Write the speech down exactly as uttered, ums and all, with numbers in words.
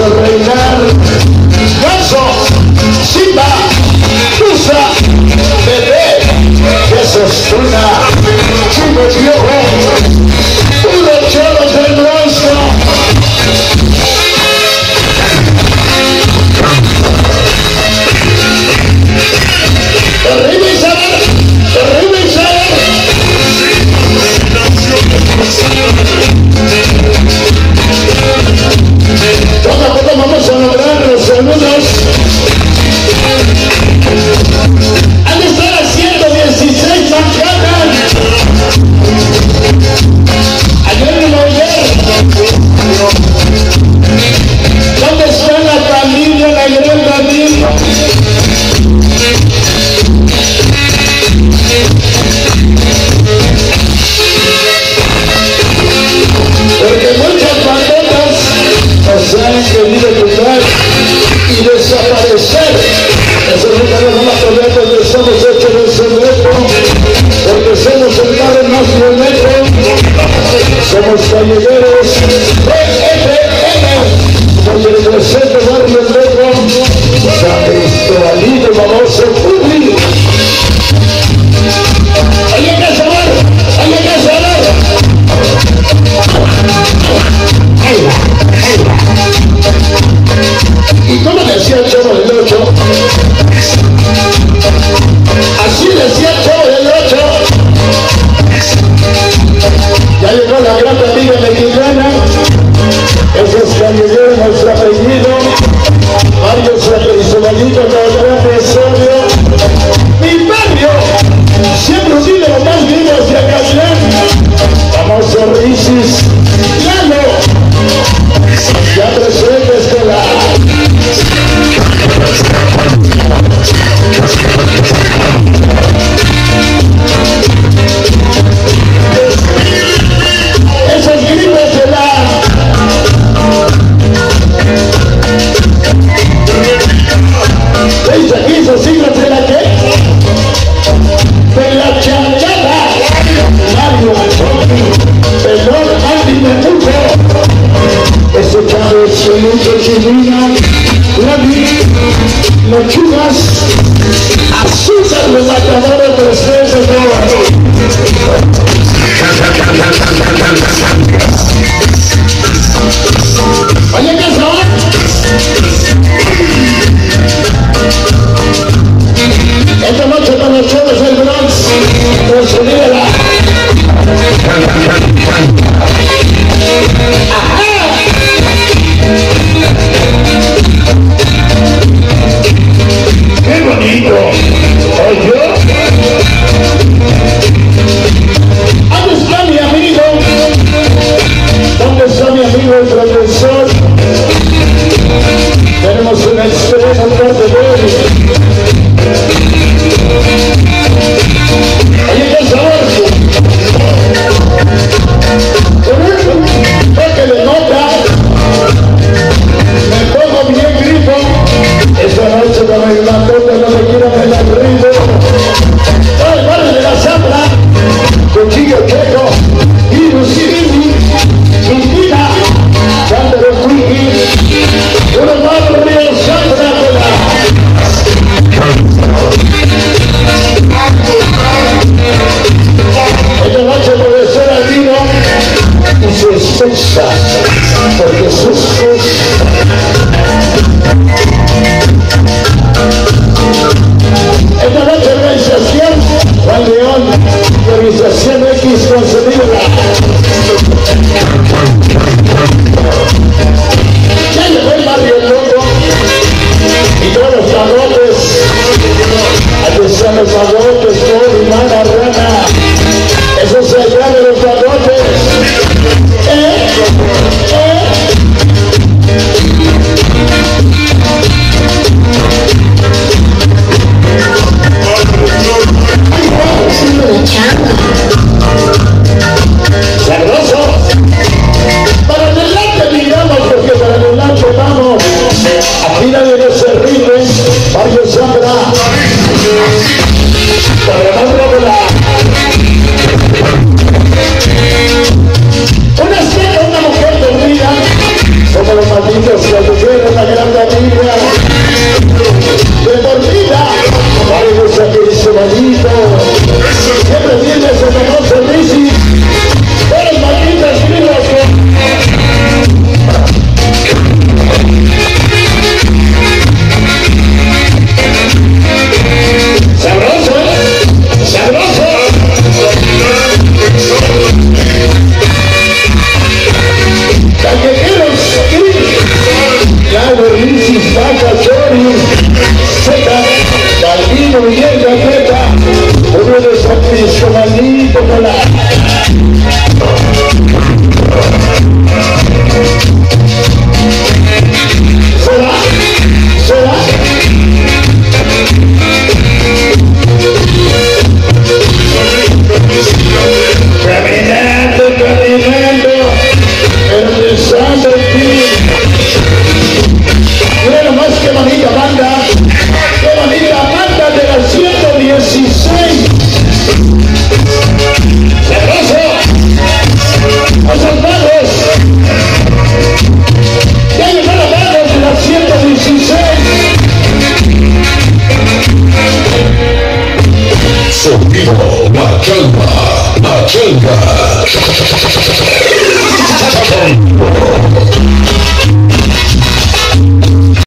a reinar. Ganso, Simba, Tusa, Bebé, Jesús Tuna, Chico Piojo, puro cholo del bronce. Arriba Isabel, arriba Isabel. Poco a poco vamos a lograr los saludos. Han de estar a ciento dieciséis manzanas. Ayer me lo oyeron. ¿Dónde está la familia, la gran familia? Porque muchas banderas nos han querido quitar y desaparecer. Eso nunca nos van a poder donde estamos hechos de cemento, porque somos el barrio más violento, somos callejeros, B F M, donde el presente barrio negro, San Cristobalino, vamos a cubrir. Hay que saber, hay que saber. ¿Y cómo decía el Chavo del Ocho? Así decía el Chavo del Ocho. Ya llegó la gran amiga mexicana. Ese es Candillero, nuestro apellido. Mario Cristobalito, los grandes obvio. Mi barrio siempre vive los más vivos de Acatlán. Vamos a Ricis, Lalo, ya presente estelar. Esos gritos de la seis a quince siglos de la que de la chanchada Mario Pelón Andy Menuco, ese chavo es Pelucho Chilina, Lavi, Lechugas, Azúcar, los matadores de ustedes de todos. Oye, ¿qué son? Esta noche con los cholos del Bronx, con su líder. ¡Qué bonito! ¿Oye? ¿Dónde está mi amigo? ¿Dónde está mi amigo el profesor? Tenemos una experiencia parte de él. Oye, ¿qué sabor? Que le nota, me pongo bien grifo. Esta noche con el grandote no me quiero en el río. Todo el barrio de la Zambra, Cuchillo Checo, Irusirini, Quintina, Sandro Cuiki, uno más por Río Zambra con la. Esta noche puede ser al vino y su esposa, porque sus esta noche organización Juan León, organización X concedida. Ya llegó el barrio loco y todos los barrotes, aquí están los barrotes, todo y mala rana, eso se llama de los barrotes. ¿Eh? ¿Eh? Ay, Cachori, Seca, Calvino y el Galleta, uno de San Francisco, Manito, Mola. Sola, sola. Caminando, caminando, empezando el fin. Mira nomás que bonita banda, qué bonita banda de la ciento dieciséis. ¡Cerroso! ¡A soldados! ¡Ya llegó la banda de la ciento dieciséis! Sonido Machanga, Machanga.